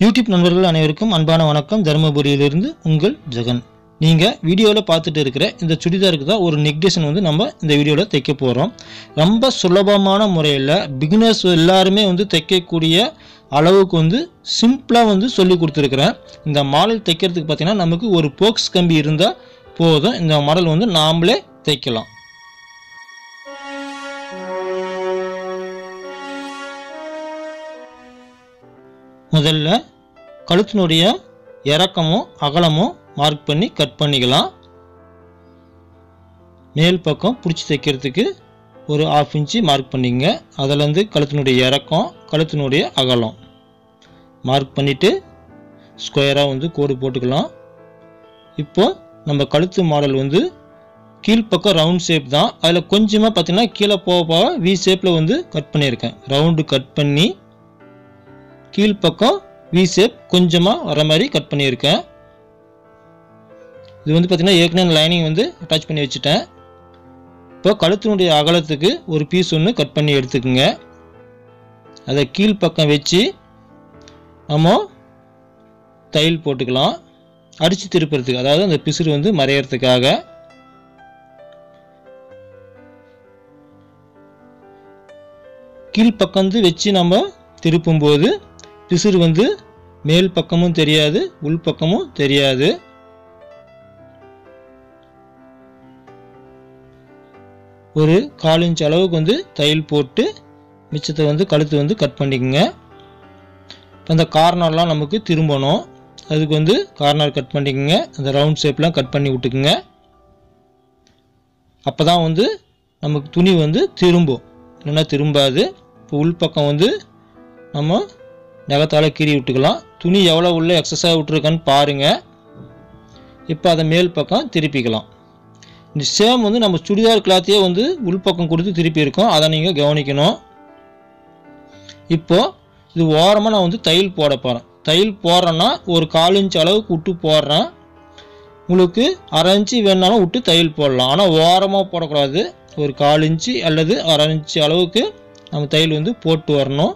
YouTube நண்பர்கள் அனைவருக்கும் அன்பான வணக்கம். தர்மபுரியிலிருந்து உங்கள் ஜெகன். நீங்கள் வீடியோவில் பார்த்துட்டு இருக்கிற இந்த சுடிதாருக்கு தான் ஒரு நெக் டிசைன் வந்து நம்ம இந்த வீடியோவில் தைக்க போகிறோம். ரொம்ப சுலபமான முறையில் பிகினர்ஸ் எல்லாருமே வந்து தைக்கக்கூடிய அளவுக்கு வந்து சிம்பிளாக வந்து சொல்லி கொடுத்துருக்குறேன். இந்த மாடல் தைக்கிறதுக்கு பார்த்தீங்கன்னா நமக்கு ஒரு போக்ஸ் கம்பி இருந்தால் போதும். இந்த மாடல் வந்து நாமளே தைக்கலாம். முதல்ல கழுத்தினுடைய இறக்கமும் அகலமும் மார்க் பண்ணி கட் பண்ணிக்கலாம். மேல் பக்கம் பிடிச்சி தைக்கிறதுக்கு ஒரு 1/2 இன்ச்சு மார்க் பண்ணிங்க. அதிலேருந்து கழுத்தினுடைய இறக்கம் கழுத்தினுடைய அகலம் மார்க் பண்ணிவிட்டு ஸ்கொயராக வந்து கோடு போட்டுக்கலாம். இப்போ நம்ம கழுத்து மாடல் வந்து கீழ்ப்பக்கம் ரவுண்ட் ஷேப் தான். அதில் கொஞ்சமாக பார்த்தீங்கன்னா கீழே போக வி ஷேப்பில் வந்து கட் பண்ணியிருக்கேன். ரவுண்டு கட் பண்ணி கீழ்ப்பக்கம் வி ஷேப் கொஞ்சமாக வர மாதிரி கட் பண்ணியிருக்கேன். இது வந்து பார்த்தீங்கன்னா ஏற்கனவே லைனிங் வந்து அட்டாச் பண்ணி வச்சுட்டேன். இப்போ கழுத்தினுடைய அகலத்துக்கு ஒரு பீஸ் ஒன்று கட் பண்ணி எடுத்துக்குங்க. அதை கீழ்ப்பக்கம் வச்சு நம்ம தையல் போட்டுக்கலாம். அடித்து திருப்புறதுக்கு, அதாவது அந்த பிசுறு வந்து மறையறதுக்காக. கீழ்ப்பக்கம் வந்து வச்சு நம்ம திருப்பும்போது பிசுறு வந்து மேல் பக்கமும் தெரியாது, உள் பக்கமும் தெரியாது. ஒரு 1/4 இன்ச் அளவுக்கு வந்து தையல் போட்டு மிச்சத்தை வந்து கழுத்து வந்து கட் பண்ணிக்கோங்க. அந்த கார்னர்லாம் நமக்கு திரும்பணும். அதுக்கு வந்து கார்னர் கட் பண்ணிக்கோங்க. அந்த ரவுண்ட் ஷேப்லாம் கட் பண்ணி விட்டுக்குங்க. அப்போ தான் வந்து நமக்கு துணி வந்து திரும்பும், இல்லைன்னா திரும்பாது. இப்போ உள்பக்கம் வந்து நம்ம நகத்தால் கீறி விட்டுக்கலாம். துணி எவ்வளோ உள்ள எக்ஸஸாக விட்டுருக்கான்னு பாருங்கள். இப்போ அதை மேல் பக்கம் திருப்பிக்கலாம். இந்த சேம் வந்து நம்ம சுடிதார் கிளாத்தையே வந்து உள்பக்கம் கொடுத்து திருப்பி இருக்கோம். அதை நீங்கள் கவனிக்கணும். இப்போது இது ஓரமாக நான் வந்து தையல் போட போகிறேன். தையல் போடுறேன்னா ஒரு 1/4 இன்ச் அளவுக்கு விட்டு போடுறேன். உங்களுக்கு 1/2 இன்ச்சு வேணாலும் விட்டு தையல் போடலாம். ஆனால் ஓரமாக போடக்கூடாது. ஒரு 1/4 இன்ச்சு அல்லது 1/2 இன்ச்சு அளவுக்கு நம்ம தையல் வந்து போட்டு வரணும்.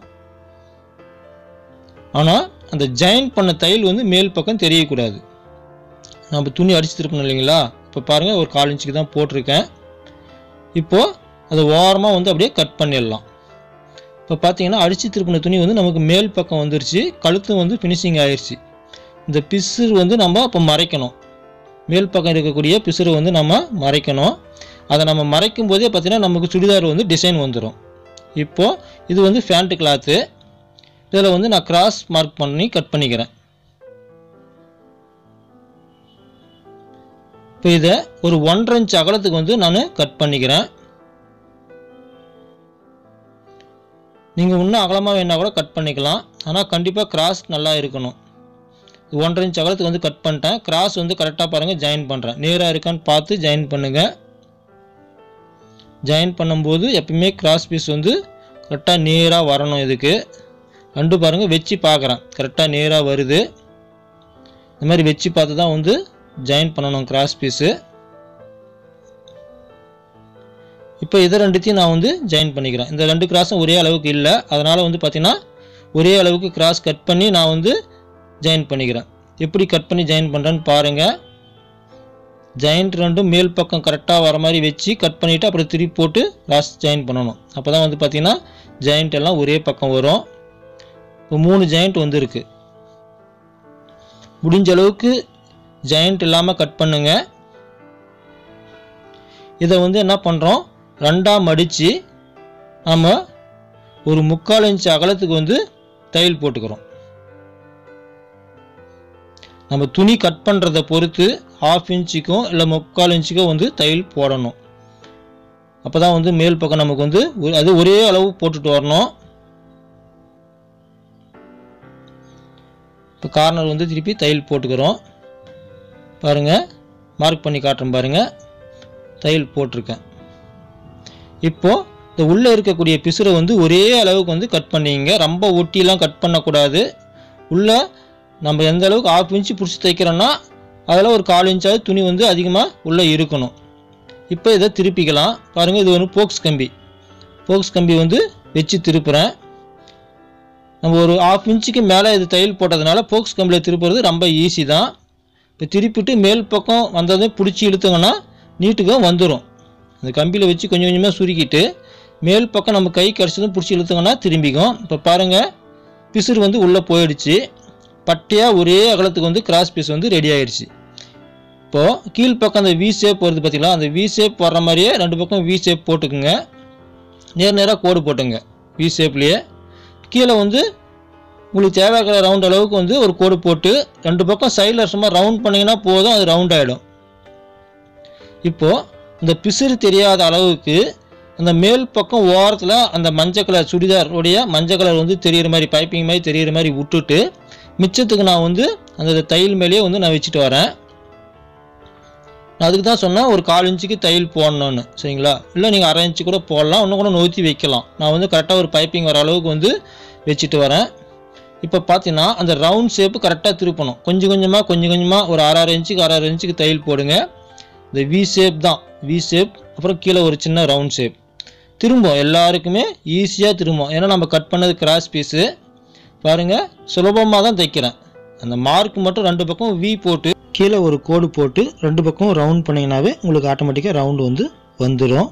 ஆனால் அந்த ஜாயின் பண்ண தையல் வந்து மேல் பக்கம் தெரியக்கூடாது. நம்ம துணி அடிச்சு திருப்பணும் இல்லைங்களா? இப்போ பாருங்கள், ஒரு 1/4 இன்ச்சுக்கு தான் போட்டிருக்கேன். இப்போது அதை ஓரமாக வந்து அப்படியே கட் பண்ணிடலாம். இப்போ பார்த்தீங்கன்னா அடித்து திருப்பின துணி வந்து நமக்கு மேல் பக்கம் வந்துருச்சு. கழுத்து வந்து ஃபினிஷிங் ஆயிடுச்சு. இந்த பிசுறு வந்து நம்ம அப்போ மறைக்கணும். மேல் பக்கம் இருக்கக்கூடிய பிசுறு வந்து நம்ம மறைக்கணும். அதை நம்ம மறைக்கும் போதே பார்த்தீங்கன்னா நமக்கு சுடிதார் வந்து டிசைன் வந்துடும். இப்போது இது வந்து ஃபேண்ட் கிளாத்து. இதில் வந்து நான் கிராஸ் மார்க் பண்ணி கட் பண்ணிக்கிறேன். இப்போ இதை ஒரு 1/2 இன்ச் அகலத்துக்கு வந்து நான் கட் பண்ணிக்கிறேன். நீங்கள் இன்னும் அகலமாக வேணால் கூட கட் பண்ணிக்கலாம். ஆனால் கண்டிப்பாக கிராஸ் நல்லா இருக்கணும். 1/2 இன்ச் அகலத்துக்கு வந்து கட் பண்ணிட்டேன். கிராஸ் வந்து கரெக்டாக பாருங்கள், ஜாயின் பண்ணுறேன். நேராக இருக்கான்னு பார்த்து ஜாயின் பண்ணுங்கள். ஜாயின் பண்ணும்போது எப்பயுமே கிராஸ் பீஸ் வந்து கரெக்டாக நேராக வரணும். இதுக்கு ரெண்டு பாருங்கள் வச்சு பார்க்குறேன், கரெக்டாக நேராக வருது. இந்த மாதிரி வச்சு பார்த்து தான் வந்து ஜாயின் பண்ணணும் கிராஸ் பீஸு. இப்போ இதை ரெண்டுத்தையும் நான் வந்து ஜாயின் பண்ணிக்கிறேன். இந்த 2 கிராஸும் ஒரே அளவுக்கு இல்லை, அதனால் வந்து பார்த்திங்கன்னா ஒரே அளவுக்கு கிராஸ் கட் பண்ணி நான் வந்து ஜாயின் பண்ணிக்கிறேன். எப்படி கட் பண்ணி ஜாயின் பண்ணுறேன்னு பாருங்கள். ஜாயிண்ட் ரெண்டும் மேல் பக்கம் கரெக்டாக வர மாதிரி வச்சு கட் பண்ணிவிட்டு அப்புறம் திருப்பி போட்டு லாஸ்ட் ஜாயின் பண்ணணும். அப்போ தான் வந்து பார்த்திங்கன்னா ஜாயிண்ட் எல்லாம் ஒரே பக்கம் வரும். இப்போ 3 ஜாயிண்ட் வந்துருக்கு. முடிஞ்ச அளவுக்கு ஜாயிண்ட் இல்லாமல் கட் பண்ணுங்க. இதை வந்து என்ன பண்ணுறோம், 2ஆக மடித்து நம்ம ஒரு 3/4 இன்ச் அகலத்துக்கு வந்து தையல் போட்டுக்கிறோம். நம்ம துணி கட் பண்ணுறதை பொறுத்து 1/2 இன்ச்சுக்கும் இல்லை 3/4 இன்ச்சுக்கும் வந்து தையல் போடணும். அப்போ தான் வந்து மேல் பக்கம் நமக்கு வந்து அது ஒரே அளவு போட்டுட்டு வரணும். இப்போ கார்னர் வந்து திருப்பி தையல் போட்டுக்கிறோம். பாருங்கள், மார்க் பண்ணி காட்டுறேன் பாருங்கள், தையல் போட்டிருக்கேன். இப்போது இந்த உள்ளே இருக்கக்கூடிய பிசுரை வந்து ஒரே அளவுக்கு வந்து கட் பண்ணிங்க. ரொம்ப ஒட்டிலாம் கட் பண்ணக்கூடாது. உள்ளே நம்ம எந்த அளவுக்கு 1/2 இன்ச்சு பிடிச்சி தைக்கிறோன்னா அதில் ஒரு 1/4 இன்ச்சாவது துணி வந்து அதிகமாக உள்ளே இருக்கணும். இப்போ இதை திருப்பிக்கலாம். பாருங்கள், இது ஒரு போக்ஸ் கம்பி வந்து வச்சு திருப்புறேன். நம்ம ஒரு 1/2 இன்ச்சுக்கு மேலே இது தையல் போட்டதுனால போக்ஸ் கம்பியில் திருப்புறது ரொம்ப ஈஸி தான். இப்போ திருப்பிட்டு மேல் பக்கம் வந்ததும் பிடிச்சி இழுத்தோங்கன்னா நீட்டுக்கும் வந்துடும். அந்த கம்பியில் வச்சு கொஞ்சம் கொஞ்சமாக சுருக்கிட்டு மேல் பக்கம் நம்ம கை கடிச்சதும் பிடிச்சி இழுத்தோங்கன்னா திரும்பிக்கும். இப்போ பாருங்கள், பிசுறு வந்து உள்ளே போயிடுச்சு. பட்டையாக ஒரே அகலத்துக்கு வந்து கிராஸ் பீஸ் வந்து ரெடி ஆகிடுச்சு. இப்போது கீழ்ப்பக்கம் அந்த வி ஷேப் வருது பார்த்தீங்களா, அந்த வி ஷேப் வர்ற மாதிரியே 2 பக்கம் வி ஷேப் போட்டுக்குங்க. நேராக கோடு போட்டுங்க. வி ஷேப்லேயே கீழே வந்து உங்களுக்கு தேவையான ரவுண்ட் அளவுக்கு வந்து ஒரு கோடு போட்டு 2 பக்கம் சைடில் சும்மா ரவுண்ட் பண்ணிங்கன்னா போதும், அது ரவுண்ட் ஆகிடும். இப்போது இந்த பிசுறு தெரியாத அளவுக்கு அந்த மேல் பக்கம் ஓரத்தில் அந்த மஞ்சள் கலர் சுடிதாருடைய மஞ்சள் கலர் வந்து தெரிகிற மாதிரி பைப்பிங் மாதிரி தெரிகிற மாதிரி விட்டுட்டு மிச்சத்துக்கு நான் வந்து அந்த தையல் மேலேயே வந்து நான் வச்சுட்டு வரேன். நான் அதுக்கு தான் சொன்னேன் ஒரு 1/4 இன்ச்சுக்கு தையல் போடணுன்னு, சரிங்களா? இல்லை நீங்கள் 1/2 இன்ச்சு கூட போடலாம், இன்னும் கூட நோத்தி வைக்கலாம். நான் வந்து கரெக்டாக ஒரு பைப்பிங் வர அளவுக்கு வந்து வச்சுட்டு வரேன். இப்போ பார்த்தீங்கன்னா அந்த ரவுண்ட் ஷேப்பு கரெக்டாக திருப்பணும். கொஞ்சம் கொஞ்சமாக ஒரு 1/2 இன்ச்சுக்கு தையல் போடுங்க. இந்த வி ஷேப் தான், வி ஷேப். அப்புறம் கீழே ஒரு சின்ன ரவுண்ட் ஷேப் திரும்பும். எல்லாருக்குமே ஈஸியாக திரும்பும். ஏன்னா நம்ம கட் பண்ணது கிராஸ் பீஸு. பாருங்கள், சுலபமாக தான் தைக்கிறேன். அந்த மார்க் மட்டும் 2 பக்கம் வி போட்டு கீழே ஒரு கோடு போட்டு 2 பக்கம் ரவுண்ட் பண்ணிங்கனாவே உங்களுக்கு ஆட்டோமேட்டிக்காக ரவுண்டு வந்து வந்துடும்.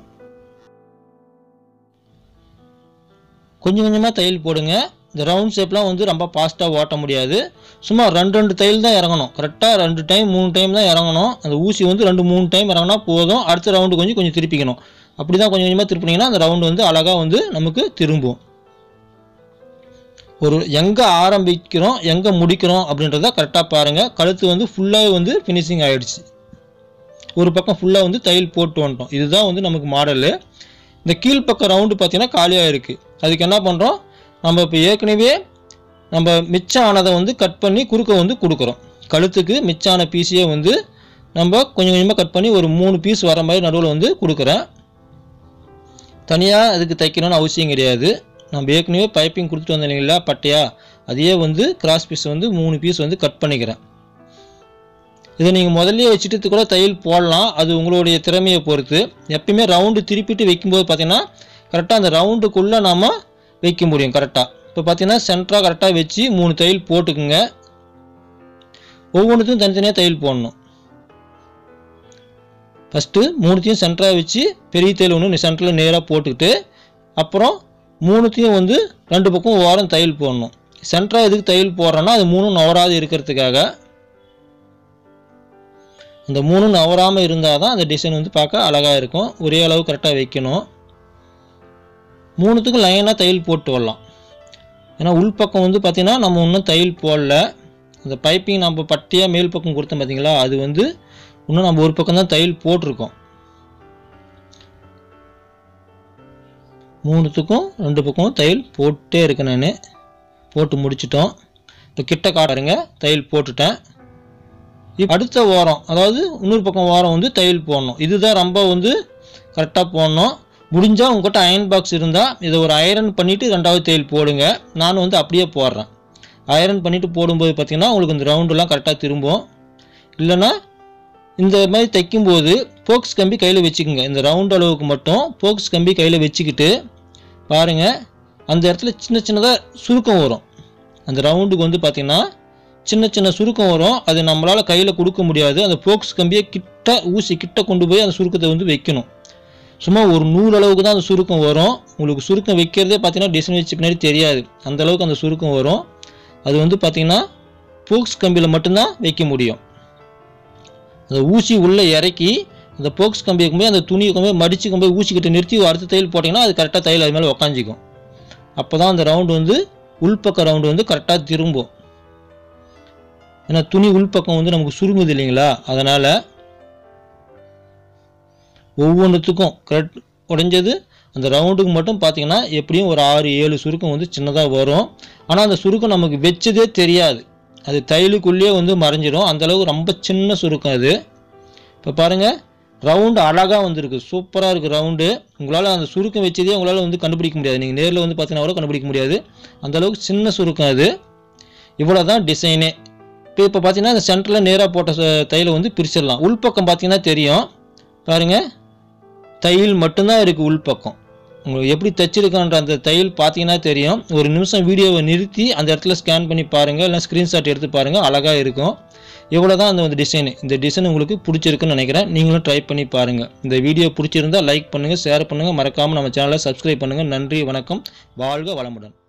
கொஞ்சம் கொஞ்சமாக தையல் போடுங்க. இந்த ரவுண்ட் ஷேப்லாம் வந்து ரொம்ப ஃபாஸ்ட்டாக ஓட்ட முடியாது. சும்மா 2 தையல் தான் இறங்கணும். கரெக்டாக 2 டைம் 3 டைம் தான் இறங்கணும். அந்த ஊசி வந்து 2-3 டைம் இறங்கினா போதும். அடுத்த ரவுண்டு கொஞ்சம் திருப்பிக்கணும். அப்படி தான் கொஞ்சம் கொஞ்சமாக திருப்பினீங்கன்னா அந்த ரவுண்டு வந்து அழகாக வந்து நமக்கு திரும்பும். ஒரு எங்கே ஆரம்பிக்கிறோம் எங்கே முடிக்கிறோம் அப்படின்றத கரெக்டாக பாருங்கள். கழுத்து வந்து ஃபுல்லாக வந்து ஃபினிஷிங் ஆகிடுச்சு. ஒரு பக்கம் ஃபுல்லாக வந்து தையல் போட்டு வந்துட்டோம். இதுதான் வந்து நமக்கு மாடலு. இந்த கீழ்ப்பக்கம் ரவுண்டு பார்த்தீங்கன்னா காலியாக இருக்குது. அதுக்கு என்ன பண்ணுறோம், நம்ம இப்போ ஏற்கனவே நம்ம மிச்சம் ஆனதை வந்து கட் பண்ணி குறுக்க வந்து கொடுக்குறோம். கழுத்துக்கு மிச்சான பீஸையே வந்து நம்ம கொஞ்சம் கொஞ்சமாக கட் பண்ணி ஒரு 3 பீஸ் வர மாதிரி நடுவில் வந்து கொடுக்குறேன். தனியாக அதுக்கு தைக்கணும்னு அவசியம் கிடையாது. நம்ம ஏற்கனவே பைப்பிங் கொடுத்துட்டு வந்தோம் இல்லைங்களா பட்டையா, அதையே வந்து கிராஸ் பீஸ் வந்து 3 பீஸ் வந்து கட் பண்ணிக்கிறேன். இதை நீங்கள் முதல்ல வச்சுட்டு கூட தையல் போடலாம், அது உங்களுடைய திறமையை பொறுத்து. எப்பயுமே ரவுண்டு திருப்பிட்டு வைக்கும்போது பார்த்தீங்கன்னா கரெக்டாக அந்த ரவுண்டுக்குள்ளே நாம் வைக்க முடியும் கரெக்டாக. இப்போ பார்த்தீங்கன்னா சென்டராக கரெக்டாக வச்சு 3 தையல் போட்டுக்குங்க. ஒவ்வொன்றுத்தையும் தனித்தனியாக தையல் போடணும். ஃபஸ்ட்டு 3த்தையும் சென்டராக வச்சு பெரிய தையல் ஒன்று சென்டரில் நேராக போட்டுக்கிட்டு அப்புறம் 3த்தையும் வந்து 2 பக்கம் ஓரம் தையல் போடணும். சென்டராக எதுக்கு தையல் போடுறோன்னா அது 3 நவராது இருக்கிறதுக்காக. அந்த 3 நவராமல் இருந்தால் தான் அந்த டிசைன் வந்து பார்க்க அழகாக இருக்கும். ஒரே அளவு கரெக்டாக வைக்கணும். 3த்துக்கும் லைனாக தையல் போட்டு வரலாம். ஏன்னா உள்பக்கம் வந்து பார்த்திங்கன்னா நம்ம இன்னும் தையல் போடல. அந்த பைப்பிங் நம்ம பட்டியாக மேல் பக்கம் கொடுத்தோம் பார்த்தீங்களா, அது வந்து இன்னும் நம்ம ஒரு பக்கம் தான் தையல் போட்டிருக்கோம். 3த்துக்கும் 2 பக்கமும் தையல் போட்டே இருக்கேன். நான் போட்டு முடிச்சிட்டோம். இப்போ கிட்ட காட்டுறேங்க, தையல் போட்டுட்டேன். இப்போ அடுத்த ஓரம், அதாவது இன்னொரு பக்கம் ஓரம் வந்து தையல் போடணும். இதுதான் ரொம்ப வந்து கரெக்டாக போடணும். முடிஞ்சால் உங்கள்கிட்ட அயன் பாக்ஸ் இருந்தால் இதை ஒரு ஐரன் பண்ணிவிட்டு 2வது தையல் போடுங்க. நான் வந்து அப்படியே போடுறேன். ஐரன் பண்ணிவிட்டு போடும்போது பார்த்திங்கன்னா உங்களுக்கு இந்த ரவுண்டுலாம் கரெக்டாக திரும்பும். இல்லைன்னா இந்த மாதிரி தைக்கும்போது போக்ஸ் கம்பி கையில் வச்சுக்கோங்க. இந்த ரவுண்ட் அளவுக்கு மட்டும் போக்ஸ் கம்பி கையில் வச்சுக்கிட்டு பாருங்கள், அந்த இடத்துல சின்ன சின்னதாக சுருக்கம் வரும். அந்த ரவுண்டுக்கு வந்து பார்த்திங்கன்னா சின்ன சின்ன சுருக்கம் வரும். அது நம்மளால் கையில் கொடுக்க முடியாது. அந்த போக்ஸ் கம்பியை கிட்ட ஊசி கிட்ட கொண்டு போய் அந்த சுருக்கத்தை வந்து வைக்கணும். சும்மா ஒரு நூல் அளவுக்கு தான் அந்த சுருக்கம் வரும். உங்களுக்கு சுருக்கம் வைக்கிறதே பார்த்தீங்கன்னா டிசைன் வச்சு பின்னாடி தெரியாது, அந்தளவுக்கு அந்த சுருக்கம் வரும். அது வந்து பார்த்திங்கன்னா போக்ஸ் கம்பியில் மட்டும்தான் வைக்க முடியும். அந்த ஊசி உள்ளே இறக்கி அந்த போக்ஸ் கம்பியை போய் அந்த துணியை கொண்டு போய் மடித்து கொண்டு போய் ஊசிக்கிட்ட நிறுத்தி அடுத்த தையல் போட்டிங்கன்னா அது கரெக்டாக தையல் அது மேலே உக்காஞ்சிக்கும். அப்போ தான் அந்த ரவுண்டு வந்து உள்பக்க ரவுண்டு வந்து கரெக்டாக திரும்பும். ஏன்னா துணி உள்பக்கம் வந்து நமக்கு சுருங்குது இல்லைங்களா, அதனால் ஒவ்வொன்றுத்துக்கும் கரெக்ட் உடைஞ்சது அந்த ரவுண்டுக்கு மட்டும் பார்த்திங்கன்னா எப்படியும் ஒரு 6-7 சுருக்கம் வந்து சின்னதாக வரும். ஆனால் அந்த சுருக்கம் நமக்கு வச்சதே தெரியாது, அது தையலுக்குள்ளேயே வந்து மறைஞ்சிடும். அந்தளவுக்கு ரொம்ப சின்ன சுருக்கம் அது. இப்போ பாருங்கள், ரவுண்டு அழகாக வந்துருக்கு, சூப்பராக இருக்குது ரவுண்டு. உங்களால் அந்த சுருக்கம் வச்சதே உங்களால் வந்து கண்டுபிடிக்க முடியாது. நீங்கள் நேரில் வந்து பார்த்தீங்கன்னா கூட கண்டுபிடிக்க முடியாது, அந்தளவுக்கு சின்ன சுருக்கம் அது. இவ்வளோ தான் டிசைனே. இப்போ பார்த்தீங்கன்னா இந்த சென்டரில் நேராக போட்ட தையலை வந்து பிரிச்சிடலாம். உள்பக்கம் பார்த்தீங்கன்னா தெரியும் பாருங்கள், தையல் மட்டும்தான் இருக்குது உள்பக்கம். உங்களுக்கு எப்படி தைச்சிருக்கான்ற அந்த தையல் பார்த்தீங்கன்னா தெரியும். ஒரு நிமிஷம் வீடியோவை நிறுத்தி அந்த இடத்துல ஸ்கேன் பண்ணி பாருங்கள், இல்லை ஸ்க்ரீன்ஷாட் எடுத்து பாருங்கள், அழகாக இருக்கும். இவ்வளோ தான் அந்த டிசைனு. இந்த டிசைன் உங்களுக்கு பிடிச்சிருக்குன்னு நினைக்கிறேன். நீங்களும் ட்ரை பண்ணி பாருங்கள். இந்த வீடியோ பிடிச்சிருந்தால் லைக் பண்ணுங்கள், ஷேர் பண்ணுங்கள், மறக்காமல் நம்ம சேனலை சப்ஸ்கிரைப் பண்ணுங்கள். நன்றி, வணக்கம், வாழ்க வளமுடன்.